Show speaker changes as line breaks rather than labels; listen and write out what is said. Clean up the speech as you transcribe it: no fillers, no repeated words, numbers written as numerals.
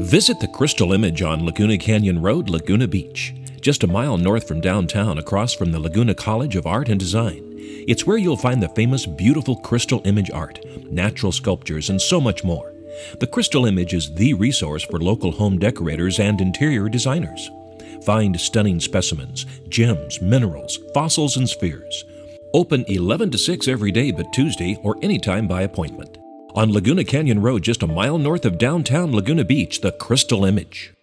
Visit the Crystal Image on Laguna Canyon Road, Laguna Beach, just a mile north from downtown across from the Laguna College of Art and Design. It's where you'll find the famous beautiful Crystal Image art, natural sculptures, and so much more. The Crystal Image is the resource for local home decorators and interior designers. Find stunning specimens, gems, minerals, fossils, and spheres. Open 11 to 6 every day but Tuesday or anytime by appointment. On Laguna Canyon Road, just a mile north of downtown Laguna Beach, the Crystal Image.